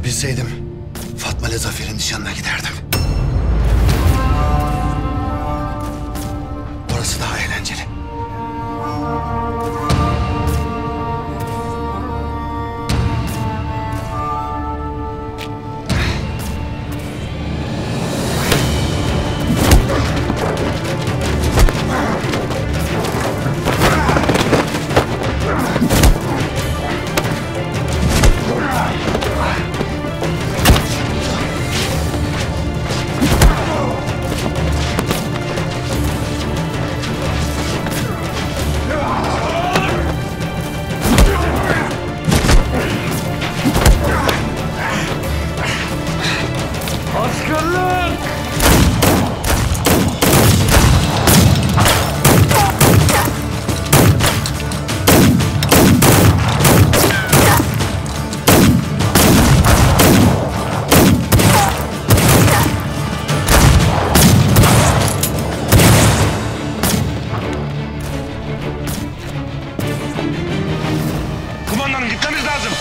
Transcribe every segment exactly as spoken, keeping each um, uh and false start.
Bilseydim Fatma ile Zafer'in nişanına giderdim. Orası daha eğlenceli. Kumandanım gitmemiz lazım.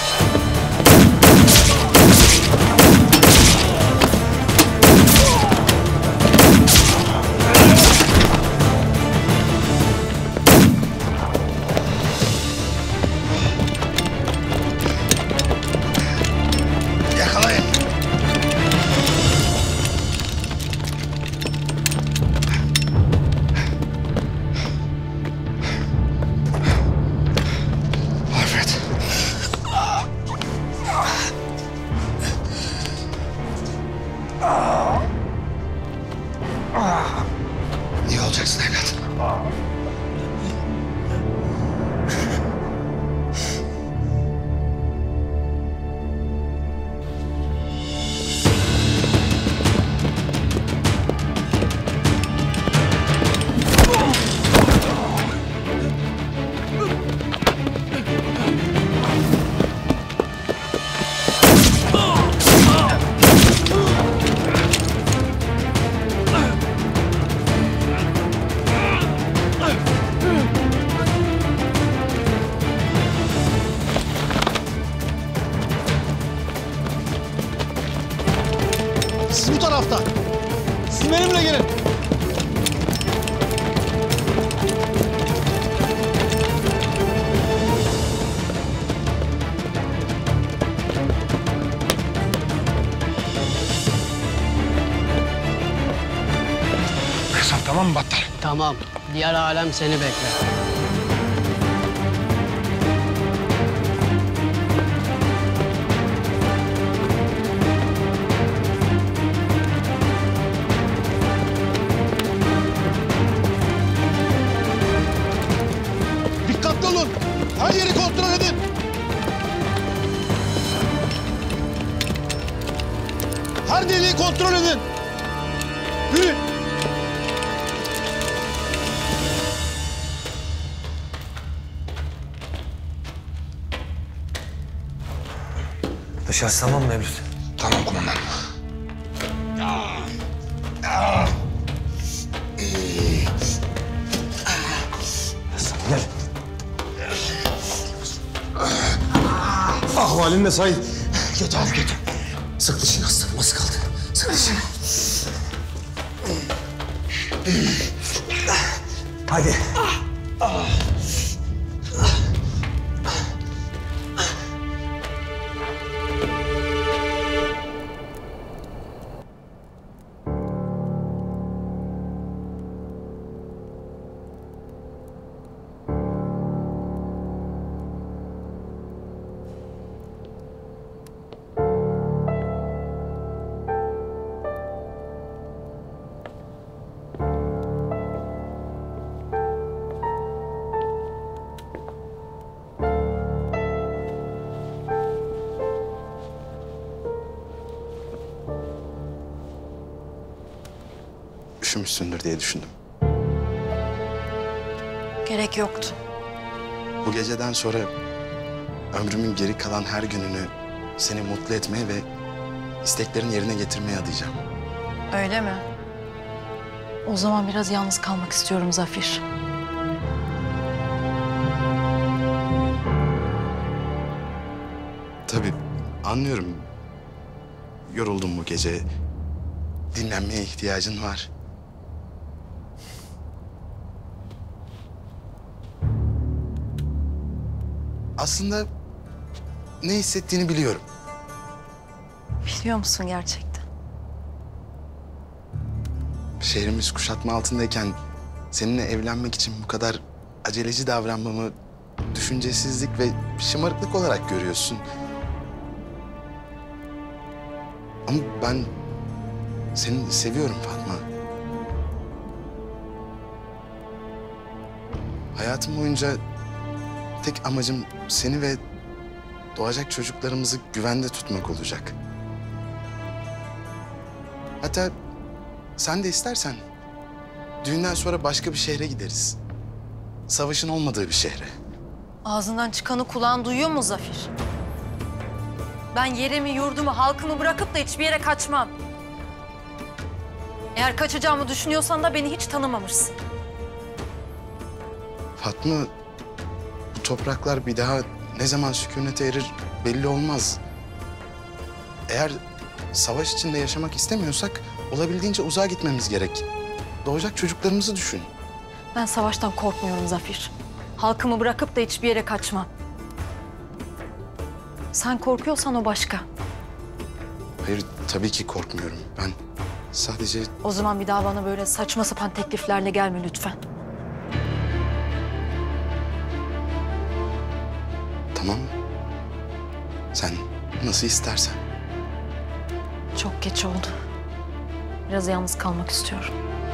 Yakalayın. Afet. İyi olacaksın evlat. Siz bu tarafta. Siz benimle gelin. Hesap tamam mı Battal? Tamam. Diğer alem seni bekler. Dikkatli olun. Her yeri kontrol edin. Her deliği kontrol edin. Yürü. Dışarısı tamam mı Mevlüt? Tamam kumandanım. Gel. Ahvalin ne Said? Kötü abi kötü. Sık dişini aslanım, az kaldı. Sık dişini. Hadi. Üşümüşsündür diye düşündüm. Gerek yoktu. Bu geceden sonra ömrümün geri kalan her gününü seni mutlu etmeye ve isteklerini yerine getirmeye adayacağım. Öyle mi? O zaman biraz yalnız kalmak istiyorum Zafer. Tabii anlıyorum. yoruldun bu gece. Dinlenmeye ihtiyacın var. Aslında ne hissettiğini biliyorum. Biliyor musun gerçekten? Şehrimiz kuşatma altındayken seninle evlenmek için bu kadar aceleci davranmamı düşüncesizlik ve şımarıklık olarak görüyorsun. Ama ben seni seviyorum Fatma. Hayatım boyunca tek amacım seni ve doğacak çocuklarımızı güvende tutmak olacak. Hatta sen de istersen düğünden sonra başka bir şehre gideriz. Savaşın olmadığı bir şehre. Ağzından çıkanı kulağın duyuyor mu Zafer? Ben yerimi, yurdumu, halkımı bırakıp da hiçbir yere kaçmam. Eğer kaçacağımı düşünüyorsan da beni hiç tanımamışsın. Fatma, bu topraklar bir daha ne zaman sükunete erir belli olmaz. Eğer savaş içinde yaşamak istemiyorsak olabildiğince uzağa gitmemiz gerek. Doğacak çocuklarımızı düşün. Ben savaştan korkmuyorum Zafer. Halkımı bırakıp da hiçbir yere kaçmam. Sen korkuyorsan o başka. Hayır, tabii ki korkmuyorum. Ben sadece... O zaman bir daha bana böyle saçma sapan tekliflerle gelme lütfen. Tamam. Sen nasıl istersen. Çok geç oldu. Biraz yalnız kalmak istiyorum.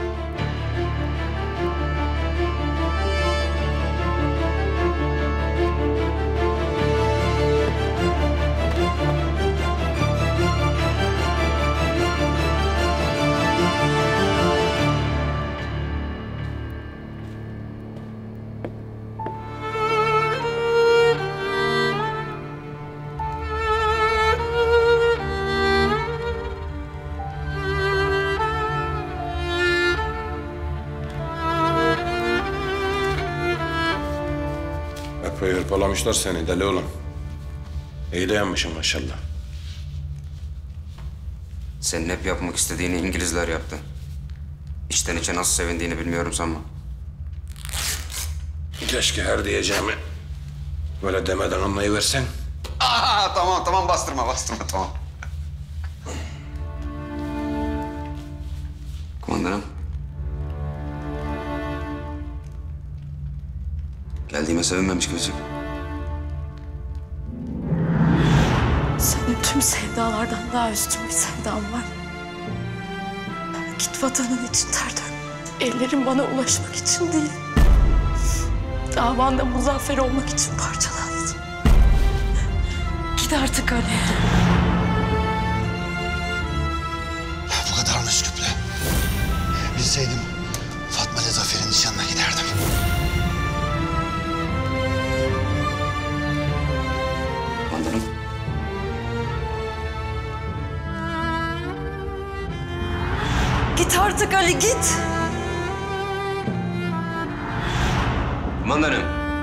Epey hırpalamışlar seni deli oğlum. İyi dayanmışsın maşallah. Senin hep yapmak istediğini İngilizler yaptı. İçten içe nasıl sevindiğini bilmiyorum sanma. Keşke her diyeceğimi böyle demeden anlayıversen. Aa, tamam tamam bastırma bastırma tamam. Kumandanım. Geldiğime sevinmemiş gibisin. Senin tüm sevdalardan daha üstün bir sevdam var. Git vatanın için ter dök. Ellerin bana ulaşmak için değil. Davanda muzaffer olmak için parçalan. Git artık Ali. Bu kadar mı Üsküp'le? Bilseydim Fatma ile Zafer'in nişanına giderdim. Kumandanım. Git artık Ali git. Kumandanım.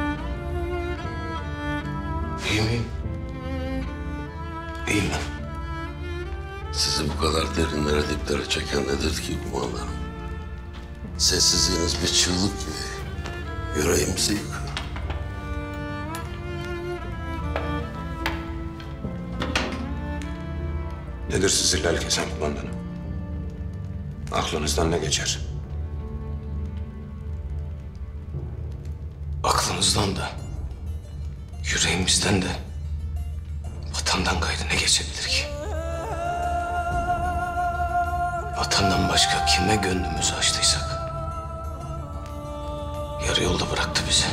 İyi miyim? İyiyim ben. Sizi bu kadar derinlere diplere çeken nedir ki kumandanım? Sessizliğiniz bir çığlık gibi yüreğimizi yıkıyor. Nedir sizi lal kesen kumandanım? Aklınızdan ne geçer? Aklımızdan da, yüreğimizden de vatandan gayrı ne geçebilir ki? Vatandan başka kime gönlümüzü açtıysak yarı yolda bıraktı bizi.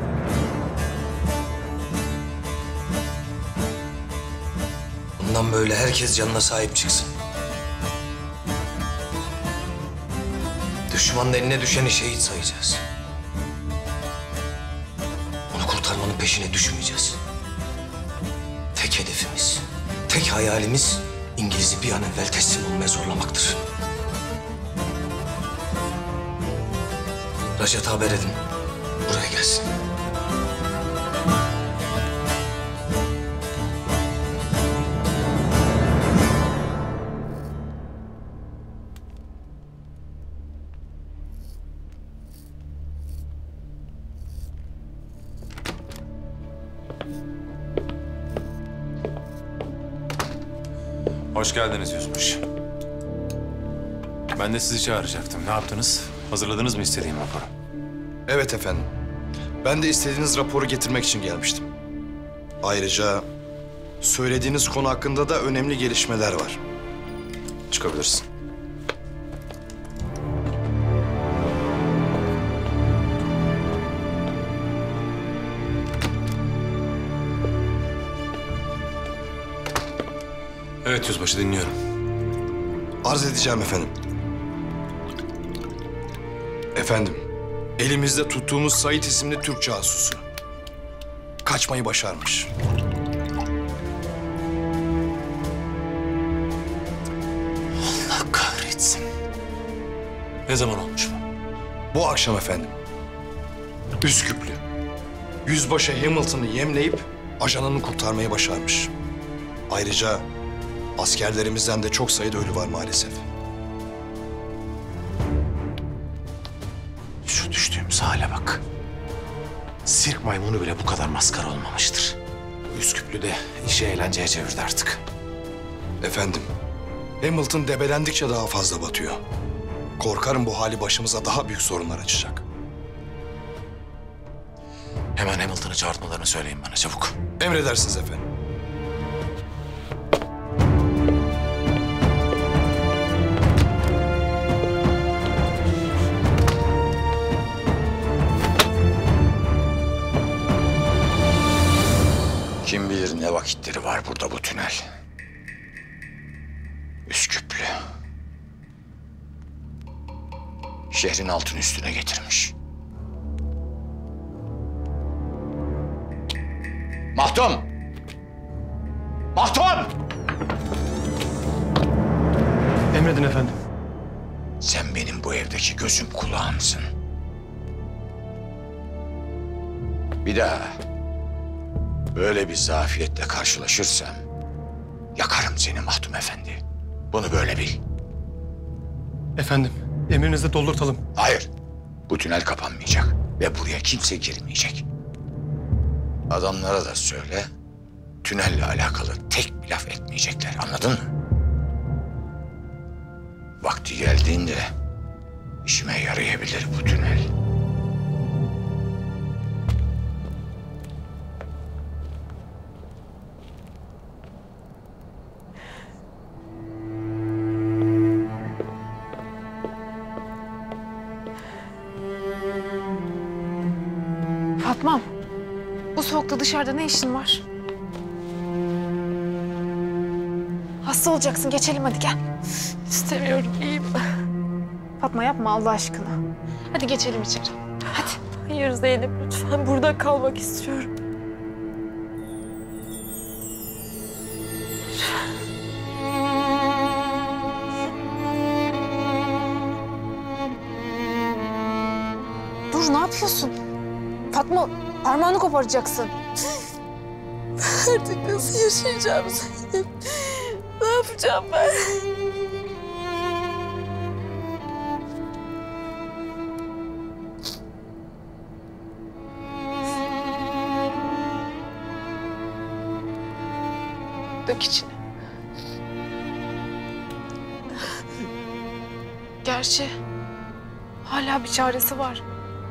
Bundan böyle herkes canına sahip çıksın. Düşmanın eline düşeni şehit sayacağız. Onu kurtarmanın peşine düşmeyeceğiz. Tek hedefimiz, tek hayalimiz İngiliz'i bir an evvel teslim olmaya zorlamaktır. Rajat'a haber edin, buraya gelsin. Hoş geldiniz Yüzbaşı. Ben de sizi çağıracaktım. Ne yaptınız? Hazırladınız mı istediğim raporu? Evet efendim. Ben de istediğiniz raporu getirmek için gelmiştim. Ayrıca söylediğiniz konu hakkında da önemli gelişmeler var. Çıkabilirsin. Evet Yüzbaşı, dinliyorum. Arz edeceğim efendim. Efendim, elimizde tuttuğumuz Sait isimli Türk casusu kaçmayı başarmış. Allah kahretsin. Ne zaman olmuş bu? Bu akşam efendim. Üsküplü. Yüzbaşı Hamilton'ı yemleyip ajanını kurtarmayı başarmış. Ayrıca askerlerimizden de çok sayıda ölü var maalesef. Şu düştüğümüz hale bak. Sirk maymunu bile bu kadar maskara olmamıştır. Bu Üsküplü de işi eğlenceye çevirdi artık. Efendim, Hamilton debelendikçe daha fazla batıyor. Korkarım bu hali başımıza daha büyük sorunlar açacak. Hemen Hamilton'ı çağırtmalarını söyleyin bana çabuk. Emredersiniz efendim. Kim bilir ne vakitleri var burada bu tünel. Üsküplü. Şehrin altını üstüne getirmiş. Mahtum! Mahtum! Emredin efendim. Sen benim bu evdeki gözüm kulağımsın. Bir daha böyle bir zafiyetle karşılaşırsam yakarım seni Mahtum Efendi. Bunu böyle bil. Efendim, emrinizde doldurtalım. Hayır, bu tünel kapanmayacak ve buraya kimse girmeyecek. Adamlara da söyle, tünelle alakalı tek bir laf etmeyecekler, anladın mı? Vakti geldiğinde işime yarayabilir bu tünel. Fatmam, bu soğukta dışarıda ne işin var? Hasta olacaksın, geçelim hadi gel. İstemiyorum, iyiyim. Fatma yapma Allah aşkına. Hadi geçelim içeri. Hadi. Hayır Zeynep, lütfen burada kalmak istiyorum. Dur ne yapıyorsun? Fatma parmağını koparacaksın. Artık nasıl yaşayacağım Zeynep? Ne yapacağım ben? Dök içine. Gerçi hala bir çaresi var.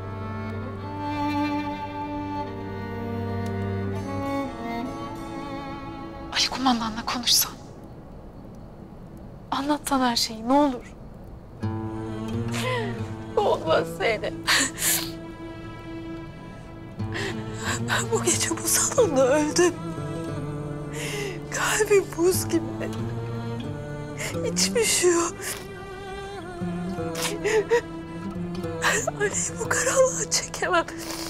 Ali kumandanla konuşsan. Anlatsan her şeyi ne olur. Olmaz Zeynep. Ben bu gece bu salonda öldüm. Kalbim buz gibi. İçim üşüyor. Ali'yi bu karanlığa çekemem.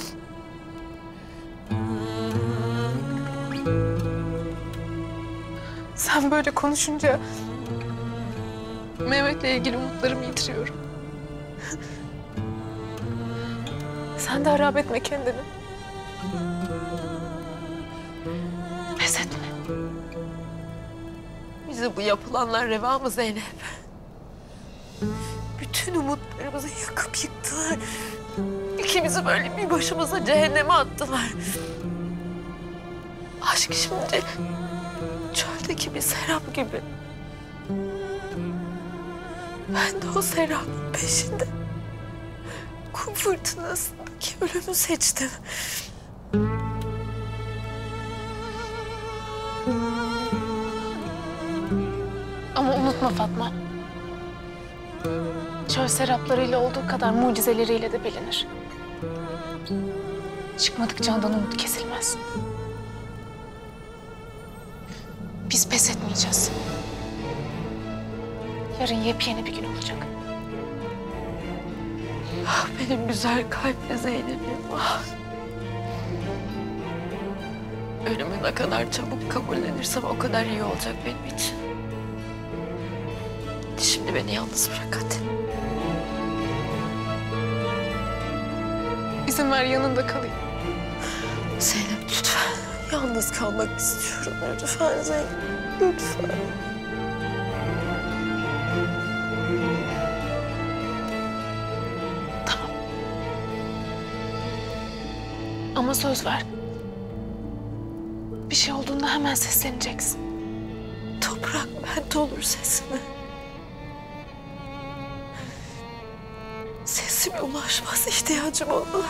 Sen böyle konuşunca Mehmet'le ilgili umutlarımı yitiriyorum. Sen de harap etme kendini. Pes etme. Bize bu yapılanlar reva mı Zeynep? Bütün umutlarımızı yakıp yıktılar. İkimizi böyle bir başımıza cehenneme attılar. Aşk şimdi çöldeki bir serap gibi. Ben de o serapın peşinde kum fırtınasındaki ölümü seçtim. Ama unutma Fatma. Çöl seraplarıyla olduğu kadar mucizeleriyle de bilinir. Çıkmadık candan umut kesilmez. Biz pes etmeyeceğiz. Yarın yepyeni bir gün olacak. Ah benim güzel kalpli Zeynep'im. Ah. Ölümü ne kadar çabuk kabullenirsem o kadar iyi olacak benim için. Şimdi beni yalnız bırak hadi. İzin ver yanında kalayım. Zeynep lütfen. Yalnız kalmak istiyorum. Lütfen Zeynep. Lütfen. Tamam. Ama söz ver. Bir şey olduğunda hemen sesleneceksin. Toprak bende olur sesimi. Sesime ulaşmaz ihtiyacım oldu.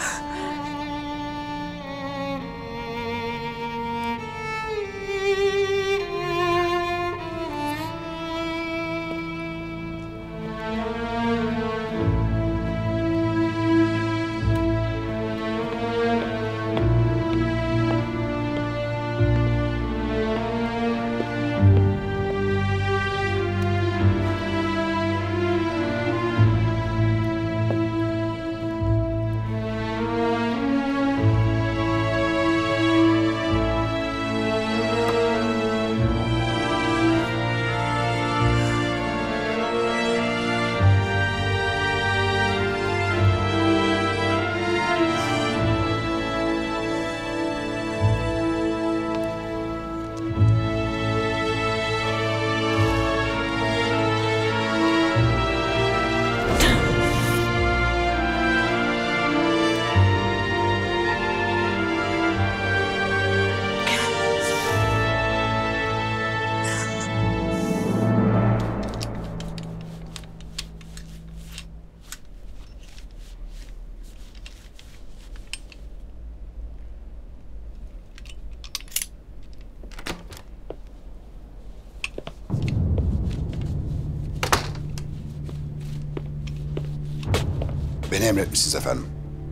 Beni emretmişsiniz efendim.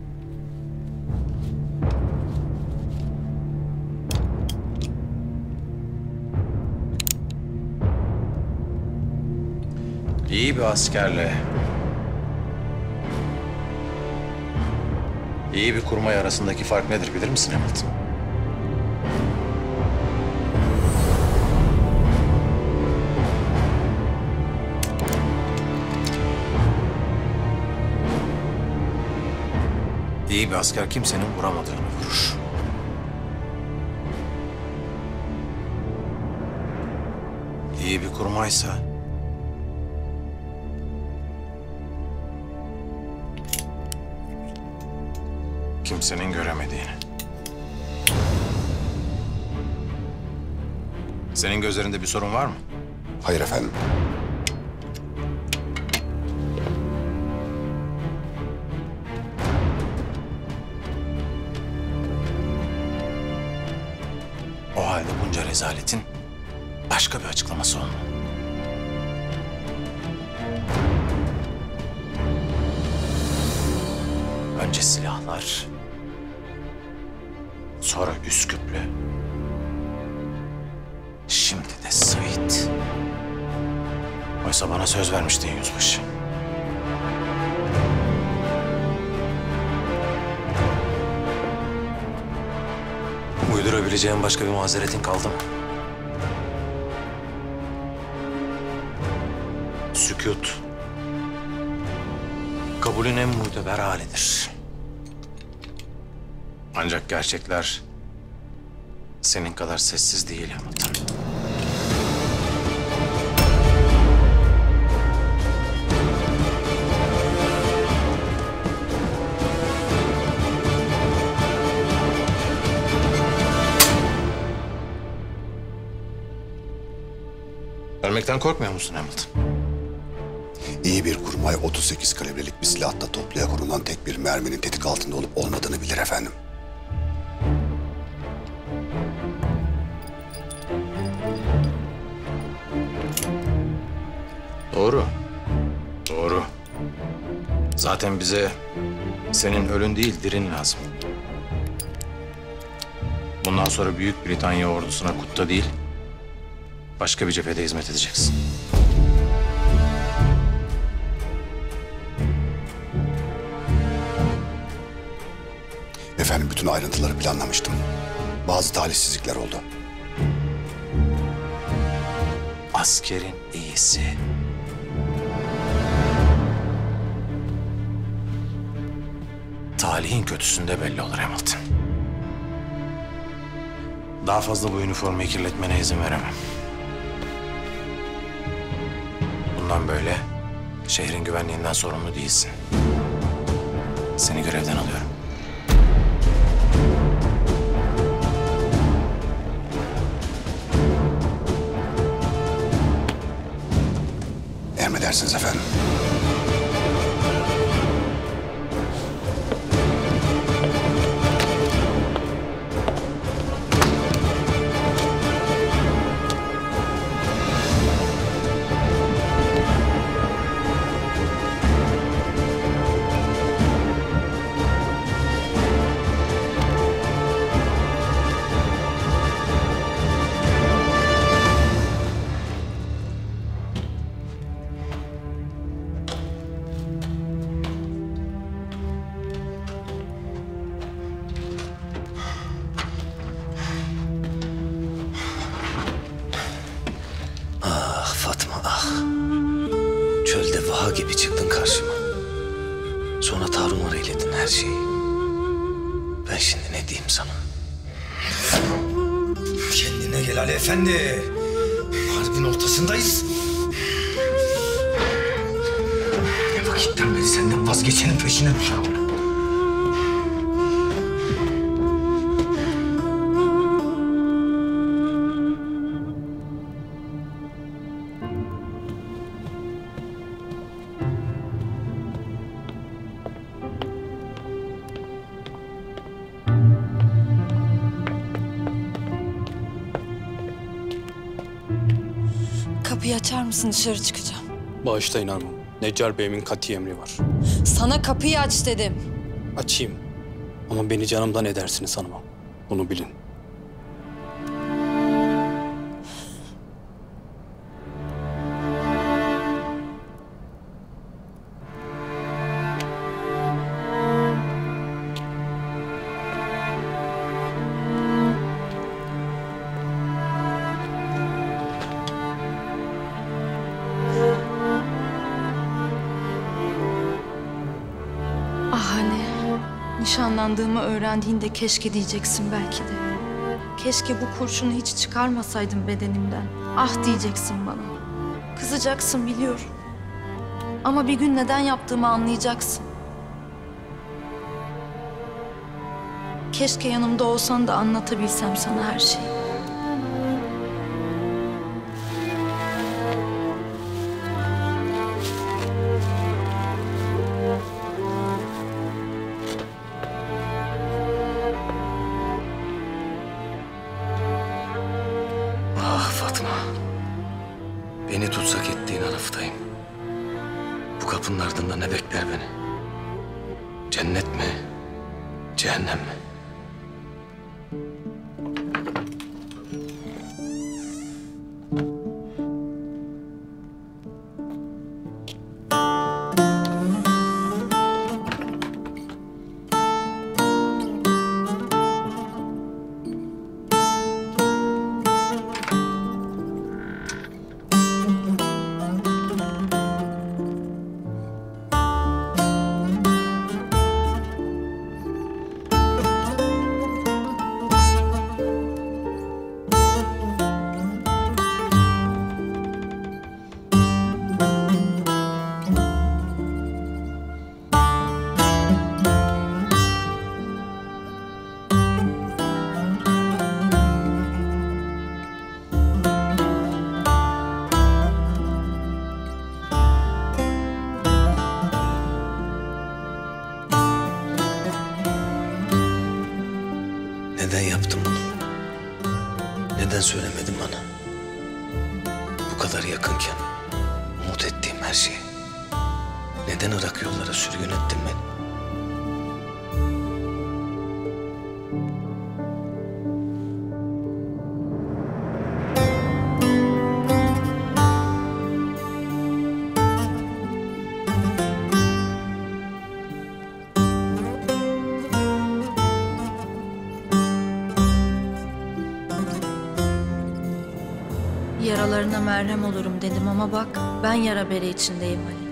İyi bir askerle iyi bir kurmay arasındaki fark nedir bilir misin Hamilton? İyi bir asker kimsenin vuramadığını vurur. İyi bir kurmaysa kimsenin göremediğini. Senin gözlerinde bir sorun var mı? Hayır efendim. O halde bunca rezaletin başka bir açıklaması olmalı. Önce silahlar, sonra Üsküplü, şimdi de Sait. Oysa bana söz vermiştin yüzbaşı. Uydurabileceğim başka bir mazeretin kaldı mı? Sükût, kabulün en muteber halidir. Ancak gerçekler senin kadar sessiz değil Hamilton. Ölmekten korkmuyor musun Hamilton? İyi bir kurmay otuz sekiz kalibrelik bir silahla topluya konulan tek bir merminin tetik altında olup olmadığını bilir efendim. Doğru. Doğru. Zaten bize senin ölün değil dirin lazım. Bundan sonra Büyük Britanya ordusuna kutta değil, başka bir cephede hizmet edeceksin. Efendim bütün ayrıntıları planlamıştım. Bazı talihsizlikler oldu. Askerin iyisi. Talihin kötüsünde belli olur Hamilton. Daha fazla bu üniformayı kirletmene izin veremem. Bundan böyle şehrin güvenliğinden sorumlu değilsin. Seni görevden alıyorum. Emredersiniz efendim. Ah Fatma ah. Çölde vaha gibi çıktın karşıma. Sonra tarumar eyledin her şeyi. Ben şimdi ne diyeyim sana? Kendine gel Ali Efendi. Harbin ortasındayız. Ne vakitten beri senden vazgeçenin peşine düşerim. Kapıyı açar mısın? Dışarı çıkacağım. Bağışlayın hanımım. Neccar Bey'imin kati emri var. Sana kapıyı aç dedim. Açayım. Ama beni canımdan edersiniz hanımım. Bunu bilin. Ah Ali, nişanlandığımı öğrendiğinde keşke diyeceksin belki de. Keşke bu kurşunu hiç çıkarmasaydım bedenimden. Ah diyeceksin bana. Kızacaksın biliyorum. Ama bir gün neden yaptığımı anlayacaksın. Keşke yanımda olsan da anlatabilsem sana her şeyi. Ah Fatma. Beni tutsak ettiğin Araf'tayım. Bu kapının ardında ne bekler beni? Cennet mi? Cehennem mi? Neden yaptım bunu? Neden söylemedin bana? Bu kadar yakınken umut ettiğim her şeyi. Neden Irak yollara sürgün ettin beni? Yaralarına merhem olurum dedim ama bak ben yara bere içindeyim Ali.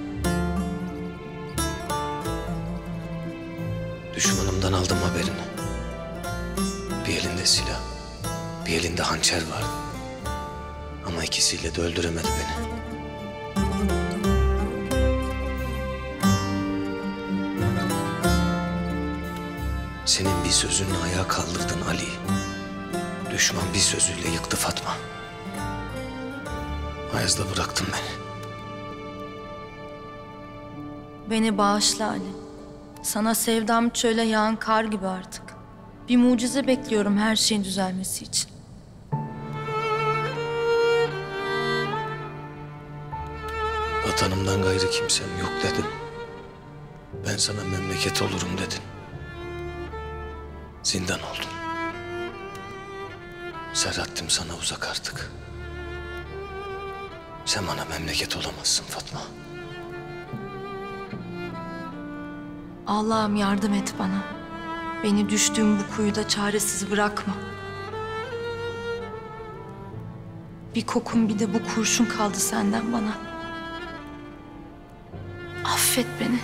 Düşmanımdan aldım haberini. Bir elinde silah, bir elinde hançer var. Ama ikisiyle de öldüremedi beni. Senin bir sözünle ayağa kaldırdın Ali. Düşman bir sözüyle yıktı Fatma. Ayaz'da bıraktın beni. Beni bağışla Ali. Sana sevdam çöle yağan kar gibi artık. Bir mucize bekliyorum her şeyin düzelmesi için. Vatanımdan gayrı kimsem yok dedim. Ben sana memleket olurum dedin. Zindan oldum. Serhattim sana uzak artık. Sen bana memleket olamazsın Fatma. Allah'ım yardım et bana. Beni düştüğüm bu kuyuda çaresiz bırakma. Bir kokun bir de bu kurşun kaldı senden bana. Affet beni.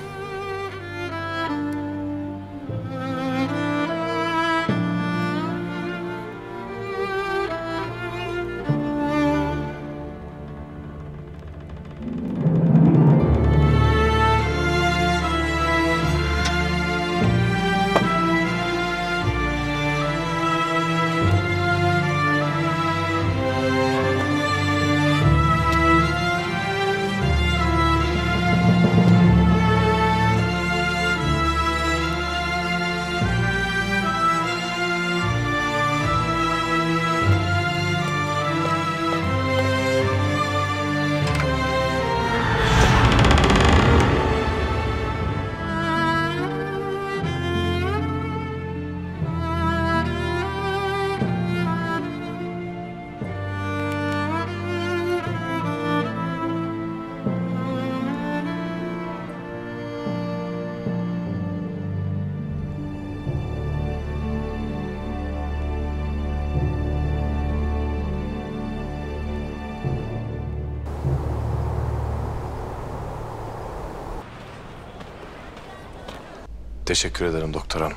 Teşekkür ederim doktor hanım.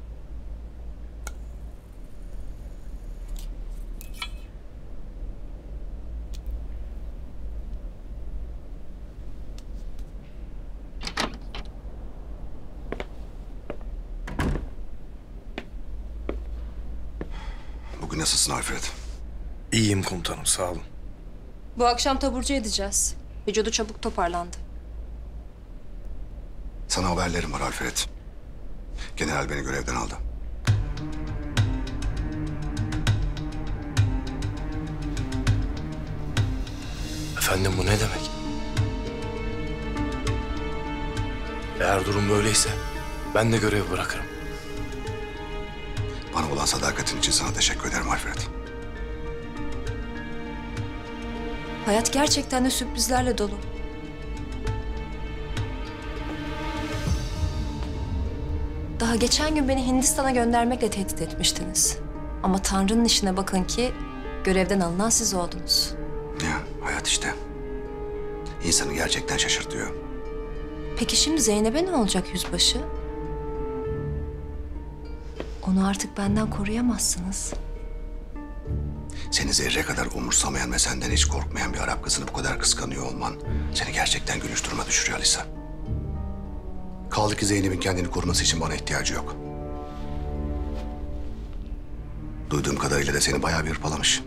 Bugün nasılsın Alfred? İyiyim komutanım, sağ olun. Bu akşam taburcu edeceğiz. Vücudu çabuk toparlandı. Sana haberlerim var Alfred. General beni görevden aldı. Efendim bu ne demek? Eğer durum böyleyse ben de görevi bırakırım. Bana olan sadakatin için sana teşekkür ederim Alfred. Hayat gerçekten de sürprizlerle dolu. Daha geçen gün beni Hindistan'a göndermekle tehdit etmiştiniz. Ama Tanrı'nın işine bakın ki görevden alınan siz oldunuz. Ya hayat işte. İnsanı gerçekten şaşırtıyor. Peki şimdi Zeynep'e ne olacak yüzbaşı? Onu artık benden koruyamazsınız. Seni zerre kadar umursamayan ve senden hiç korkmayan bir Arap kızını bu kadar kıskanıyor olman seni gerçekten gülüş duruma düşürüyor Alisa. Kaldı ki Zeynep'in kendini koruması için bana ihtiyacı yok. Duyduğum kadarıyla da seni bayağı bir hırpalamış.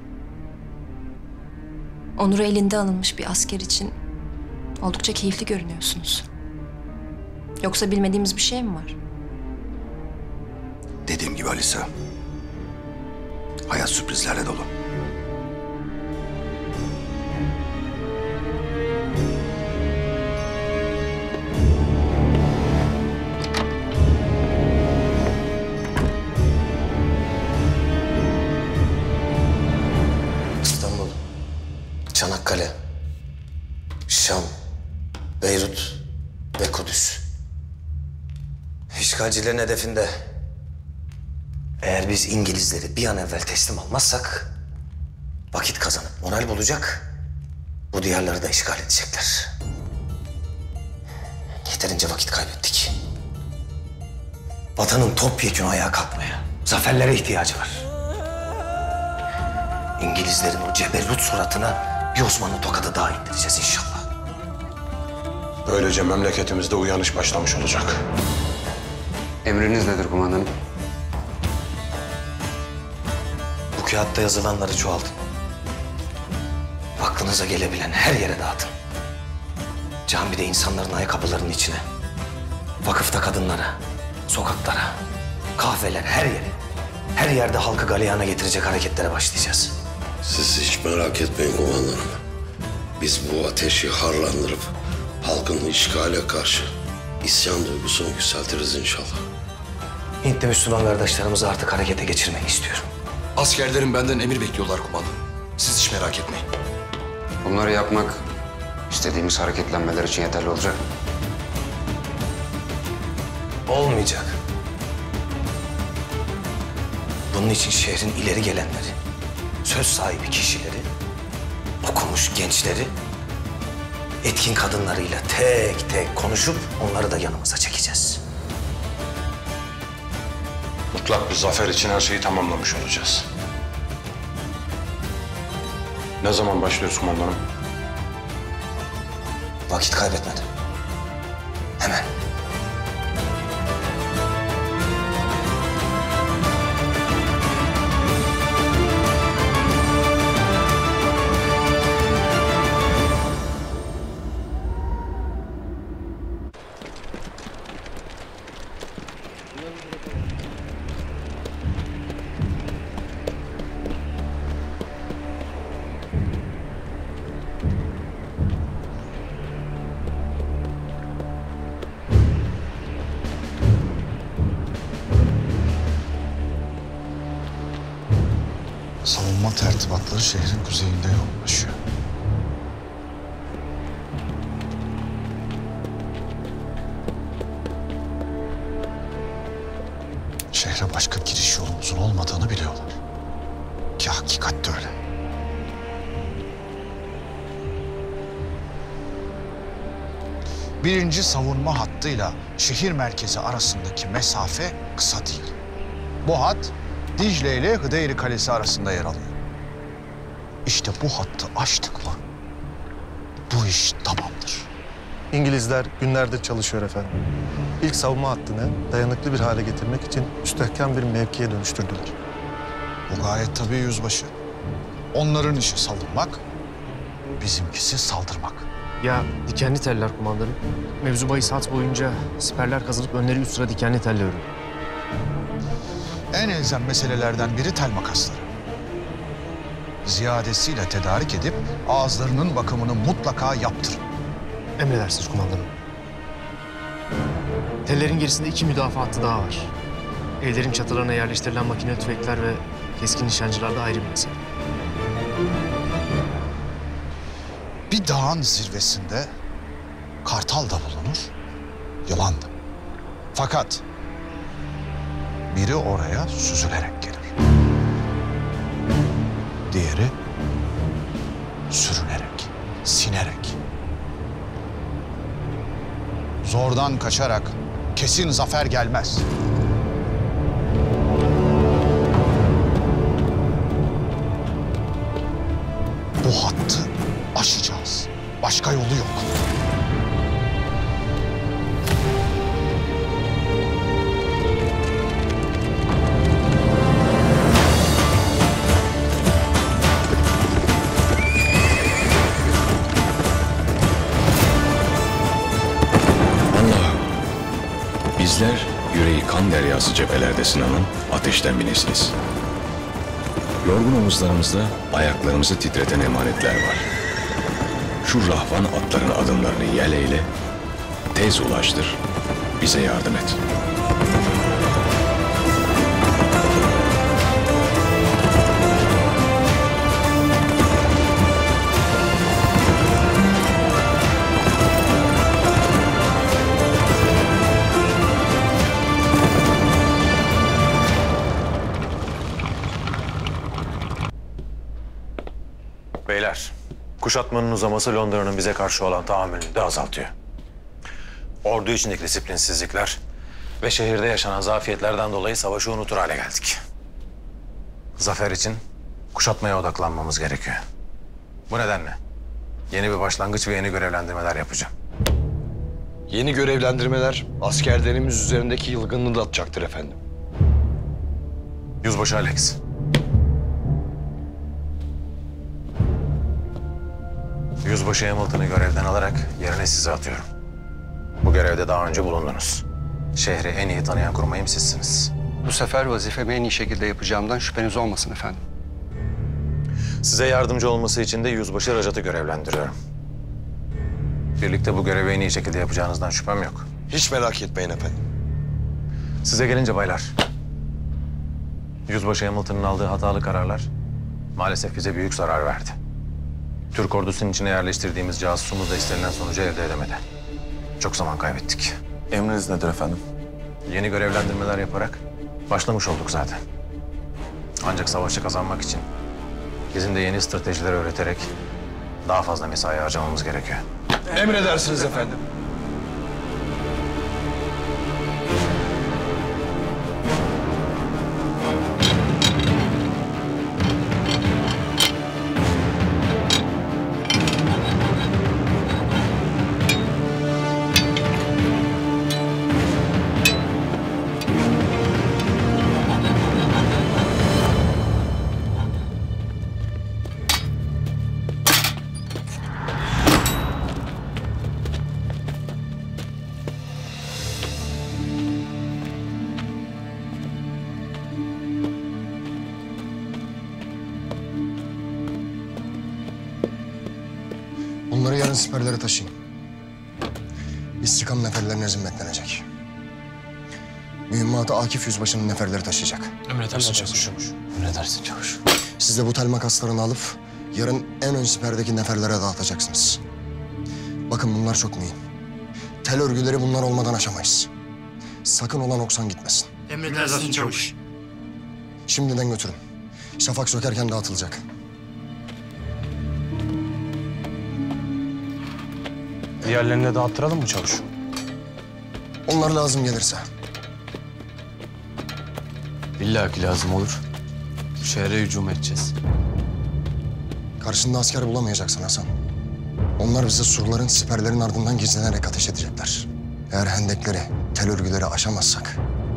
Onur'u elinde alınmış bir asker için oldukça keyifli görünüyorsunuz. Yoksa bilmediğimiz bir şey mi var? Dediğim gibi Alisa, Hayat sürprizlerle dolu. İstanbul, Çanakkale, Şam, Beyrut ve Kudüs. İşgalcilerin hedefinde. Eğer biz İngilizleri bir an evvel teslim almazsak vakit kazanıp moral bulacak, bu diyarları da işgal edecekler. Yeterince vakit kaybettik. Vatanın topyekun ayağa kalkmaya, zaferlere ihtiyacı var. İngilizlerin o ceberrut suratına bir Osmanlı tokadı daha indireceğiz inşallah. Böylece memleketimizde uyanış başlamış olacak. Emriniz nedir kumandanım? Bu kağıtta yazılanları çoğaltın. Aklınıza gelebilen her yere dağıtın. Camide insanların ayakkabılarının içine, vakıfta kadınlara, sokaklara, kahveler, her yere, her yerde halkı galeyana getirecek hareketlere başlayacağız. Siz hiç merak etmeyin kumandanım. Biz bu ateşi harlandırıp halkın işgale karşı isyan duygusunu yükseltiriz inşallah. Hintli Müslüman kardeşlerimizi artık harekete geçirmeyi istiyorum. Askerlerim benden emir bekliyorlar kumandanım. Siz hiç merak etmeyin. Bunları yapmak istediğimiz hareketlenmeler için yeterli olacak mı? Olmayacak. Bunun için şehrin ileri gelenleri, söz sahibi kişileri, okumuş gençleri, etkin kadınlarıyla tek tek konuşup onları da yanımıza çekeceğiz. Mutlak bir zafer için her şeyi tamamlamış olacağız. Ne zaman başlıyoruz kumandanım? Vakit kaybetmeden. Hemen. Savunma tertibatları şehrin kuzeyinde yoğunlaşıyor. Şehre başka giriş yolumuzun olmadığını biliyorlar. Ki hakikatte öyle. Birinci savunma hattıyla şehir merkezi arasındaki mesafe kısa değil. Bu hat Dicle ile Hıdeyri Kalesi arasında yer alıyor. İşte bu hattı aştık mı bu iş tamamdır. İngilizler günlerdir çalışıyor efendim. İlk savunma hattını dayanıklı bir hale getirmek için müstehkem bir mevkiye dönüştürdüler. Bu gayet tabii yüzbaşı. Onların işi savunmak, bizimkisi saldırmak. Ya dikenli teller kumandanım. Mevzu bahis hat boyunca siperler kazılıp önleri üst sıra dikenli telle örülü. En elzem meselelerden biri tel makasları. Ziyadesiyle tedarik edip ağızlarının bakımını mutlaka yaptırın. Emredersiniz kumandanım. Tellerin gerisinde iki müdafaa hattı daha var. Evlerin çatılarına yerleştirilen makine tüfekler ve keskin nişancılar da ayrı bir mesele. Bir dağın zirvesinde kartal da bulunur, yılan da. Fakat biri oraya süzülerek gelir. Diğeri sürünerek, sinerek. Zordan kaçarak kesin zafer gelmez. Bu hattı aşacağız. Başka yolu yok. Bizler yüreği kan deryası cephelerde sınanan ateşten bir nesiliz. Yorgun omuzlarımızda ayaklarımızı titreten emanetler var. Şu rahvan atların adımlarını yel eyle, tez ulaştır, bize yardım et. Beyler, kuşatmanın uzaması Londra'nın bize karşı olan tahammülünü de azaltıyor. Ordu içindeki disiplinsizlikler ve şehirde yaşanan zafiyetlerden dolayı savaşı unutur hale geldik. Zafer için kuşatmaya odaklanmamız gerekiyor. Bu nedenle yeni bir başlangıç ve yeni görevlendirmeler yapacağım. Yeni görevlendirmeler askerlerimiz üzerindeki yılgınlığı da atacaktır efendim. Yüzbaşı Alex. Yüzbaşı Hamilton'ı görevden alarak yerine size atıyorum. Bu görevde daha önce bulundunuz. Şehri en iyi tanıyan kurmayım sizsiniz. Bu sefer vazifemi en iyi şekilde yapacağımdan şüpheniz olmasın efendim. Size yardımcı olması için de Yüzbaşı Rajat'ı görevlendiriyorum. Birlikte bu görevi en iyi şekilde yapacağınızdan şüphem yok. Hiç merak etmeyin efendim. Size gelince baylar. Yüzbaşı Hamilton'ın aldığı hatalı kararlar maalesef bize büyük zarar verdi. Türk ordusunun içine yerleştirdiğimiz casusumuz da istenilen sonucu elde edemedi. Çok zaman kaybettik. Emriniz nedir efendim? Yeni görevlendirmeler yaparak başlamış olduk zaten. Ancak savaşı kazanmak için bizim de yeni stratejiler öğreterek daha fazla mesai harcamamız gerekiyor. Emredersiniz efendim. Bunları yarın siperlere taşıyın. İstikam neferlerine zimmetlenecek. Mühimmatı Akif Yüzbaşı'nın neferleri taşıyacak. Emredersin çavuş. Emredersin çavuş. Siz de bu tel makaslarını alıp yarın en ön siperdeki neferlere dağıtacaksınız. Bakın bunlar çok mühim. Tel örgüleri bunlar olmadan aşamayız. Sakın olan oksan gitmesin. Emredersin çavuş. Şimdiden götürün. Şafak sökerken dağıtılacak. Diğerlerini de dağıttıralım mı çavuş? Onlar lazım gelirse. İlla ki lazım olur. Şehre hücum edeceğiz. Karşında asker bulamayacaksın Hasan. Onlar bize surların, siperlerin ardından gizlenerek ateş edecekler. Eğer hendekleri, tel örgüleri aşamazsak...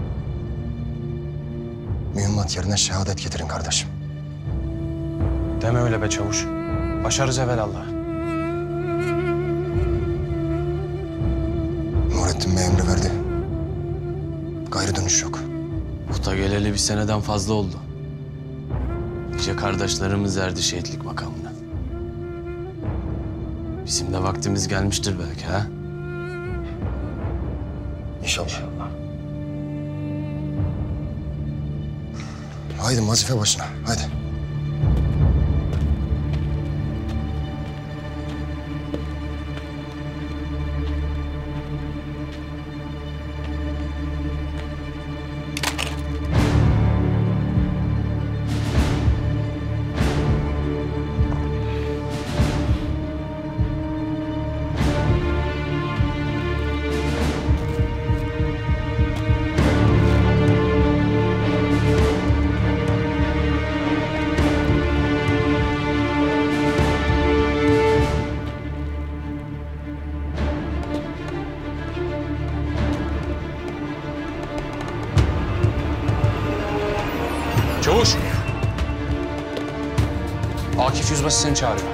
mühimmat yerine şehadet getirin kardeşim. Deme öyle be çavuş. Başarız evelallah. Nurettin Bey emri verdi. Gayrı dönüş yok. Uta geleli bir seneden fazla oldu. İşte kardeşlerimiz erdi şehitlik makamına. Bizim de vaktimiz gelmiştir belki ha? İnşallah. Haydi vazife başına, haydi. Çavuş! Akif Yüzbaşı seni çağırıyor.